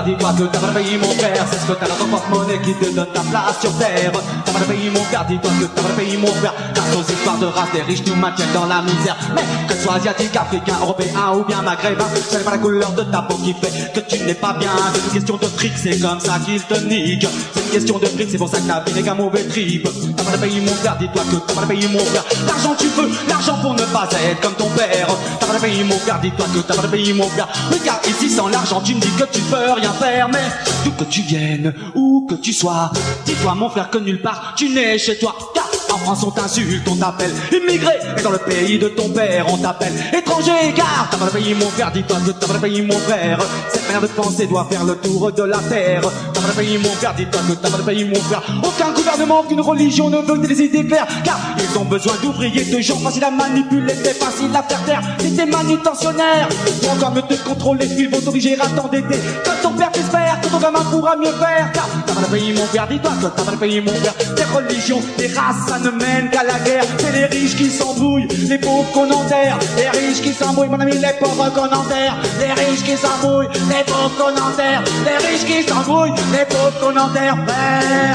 père, dis-toi que t'as pas payé mon frère. C'est ce que t'as dans ton porte-monnaie qui te donne ta place sur terre. T'as pas payé mon père, dis-toi que t'as pas payé mon frère. Car nos histoires de race, les riches nous maintiennent dans la misère. Mais que tu sois asiatique, africain, européen ou bien maghrébin, ce n'est pas la couleur de ta peau qui fait que tu n'es pas bien. C'est une question de fric, c'est comme ça qu'ils te niquent. C'est une question de fric, c'est pour ça que ta vie n'est qu'un mauvais trip. T'as pas payé mon père, dis-toi que t'as pas payé mon frère. L'argent tu veux, l'argent pour ne pas être comme ton père. T'as pas payé mon père, dis-toi que t'as pas payé mon frère. Regarde ici sans l'argent, tu me dis que tu peux rien faire. Mais d'où que tu viennes, où que tu sois, dis-toi mon frère que nulle part tu n'es chez toi. Car en France on t'insulte, on t'appelle immigré. Et dans le pays de ton père on t'appelle étranger. Car t'as pas payé mon frère, dis-toi que t'as pas payé mon frère. Cette manière de penser doit faire le tour de la terre. T'as pas payé mon frère, dis-toi que t'as pas payé mon frère. Aucun gouvernement, aucune religion ne veut que des idées claires. Car ils ont besoin d'ouvriers, de gens faciles à manipuler, c'est facile à faire taire. T'es manutentionnaire, pour encore mieux te contrôler, ils vont t'obliger à t'endetter. Comme ton père t'espère, que ton gamin pourra mieux faire. Car t'as pas payé mon père, dis-toi que t'as pas payé mon père. Tes religions, tes races, ça ne mène qu'à la guerre. C'est les riches qui s'embrouillent, les pauvres qu'on enterre. Les riches qui s'embrouillent, mon ami, les pauvres qu'on enterre. Les riches qui s'embrouillent, les pauvres qu'on enterre. Les riches qui s'embrouillent, les pauvres qu'on enterre. Père.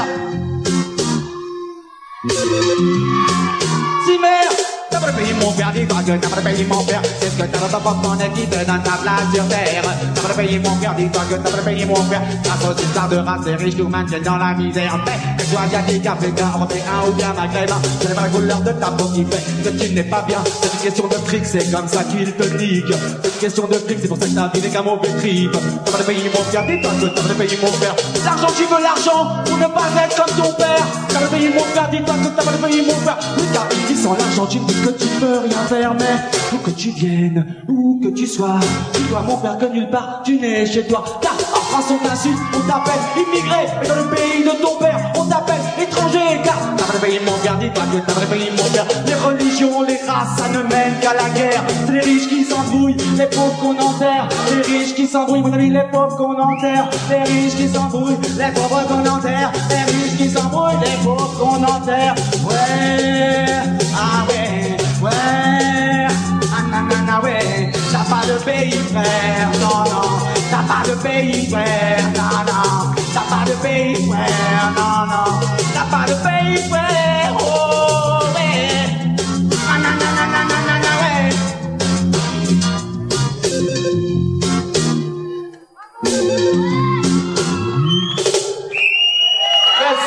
Si mère, t'as pas payé mon père, dis-toi que t'as pas payé mon père. C'est ce que t'as dans ta porte-monnaie qui te donne ta place sur terre. T'as pas payé mon père, dis-toi que t'as pas payé mon père. Grâce aux histoires de race, les riches nous maintiennent dans la misère. Mais que tu sois asiatique, africain, européen ou bien maghrébin, ce n'est pas la couleur de ta peau qui fait que tu n'es pas bien. C'est une question de fric, c'est comme ça qu'ils te niquent. C'est une question de fric, c'est pour ça que ta vie n'est qu'un mauvais trip. T'as pas payé mon père, dis-toi que t'as pas payé mon père. L'argent, tu veux l'argent pour ne pas être comme ton père. T'as pas payé mon père, dis-toi que t'as pas payé mon père. Regarde ici sans l'argent, tu me dis que tu peux rien faire. Mais où que tu viennes, où que tu sois, dis-toi mon père que nulle part tu n'es chez toi. Car en France on t'insulte, on t'appelle immigré. Et dans le pays de ton père on t'appelle étranger. Car t'as pas payé mon père, dis-toi que t'as pas payé mon père. Les religions, les races, ça ne mène qu'à la guerre. C'est les riches qui s'embrouillent, les pauvres qu'on enterre. Les riches qui s'embrouillent, mon ami, les pauvres qu'on enterre. Les riches qui s'embrouillent, les pauvres qu'on enterre. Les riches qui s'embrouillent, les pauvres qu'on enterre. Ouais, ah ouais, ouais, ah nanana ouais. T'as pas de pays frère, non non. T'as pas de pays frère, non non. T'as pas de pays frère, non non. T'as pas de pays frère, oh ouais. Ah nanana ouais. Yes.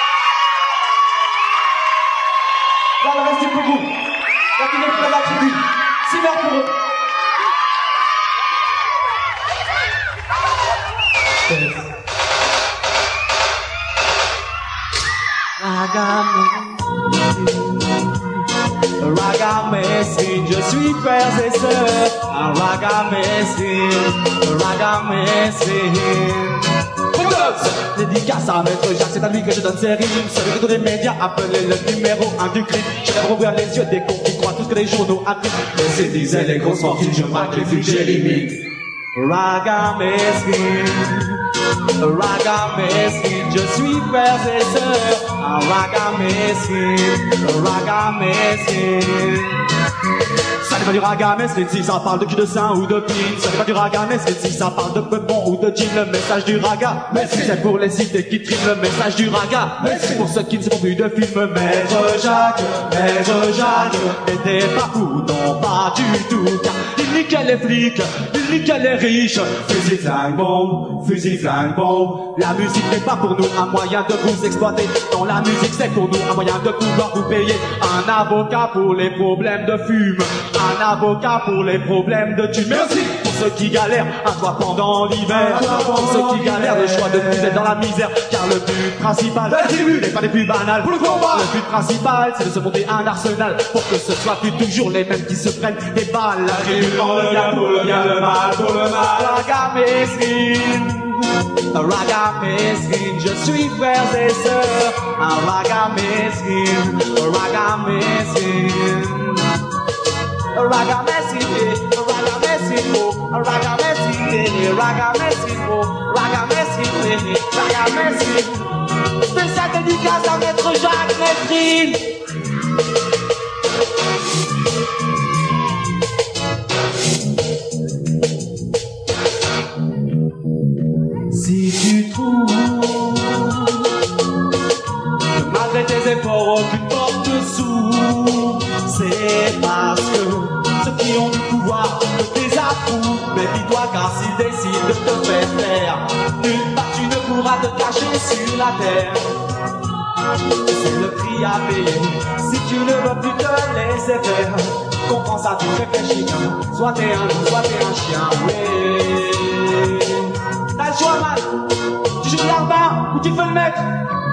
Dans le reste du groupe, la qui n'est plus à la tribu, 6 heures pour eux. Raga Messine, je suis frères et sœurs. Un Raga Messine, Raga Messine. Dédicace à Maître Jacques, c'est à lui que je donne ces rimes. Celui que tous les médias appelaient le numéro 1 du crime. Je lève ouvert les yeux des cons qui croient tout ce que les journaux impriment. Mais c'est disaient les grosses fortunes, je marque les vues que j'élimine. Raga Messine, Raga Messine, je suis frères et sœurs. Un Raga Messine, Raga Messine. Ça n'est pas du Raga Messine si ça parle de cul de sein ou de pin. Ça n'est pas du Raga Messine si ça parle de peupon ou de jean. Le message du Raga Messine, c'est pour les cités qui triment. Le message du Raga Messine, pour ceux qui ne se font plus de films. Maître Jacques n'était pas fou, non pas du tout. Car il niquait les flics, il niquait les riches. Fusil flingue bombe. La musique n'est pas pour nous un moyen de vous exploiter. Non, la musique c'est pour nous un moyen de pouvoir vous payer. Un avocat pour les problèmes de fume, un avocat pour les problèmes de tube. Merci pour ceux qui galèrent un toit pendant l'hiver, pour ceux qui galèrent le choix de plus être dans la misère. Car le but principal n'est pas les plus banales pour le combat. Le but principal c'est de se monter un arsenal pour que ce soit plus toujours les mêmes qui se prennent des balles. La tribu dans le bien pour le bien, le mal pour le mal. Raga Messine, Raga Messine, je suis frères et sœurs. Un Raga Messine, Raga Messine. Raga Messine, Raga Messine, Raga Messine, Raga Messine, Raga Messine, Raga Messine. Spécial dédicace à Maître Jacques Messine. alors aucune porte s'ouvre. C'est parce que ceux qui ont du pouvoir te désapprouve, mais dis-toi car s'ils décident de te faire taire, nulle part tu ne pourras te cacher sur la terre. C'est le prix à payer si tu ne veux plus te laisser faire. Comprends ça, tu réfléchis, soit t'es un loup, soit t'es un chien, oui. T'as le choix, man. Tu joues l'arbre ou tu fais le maître.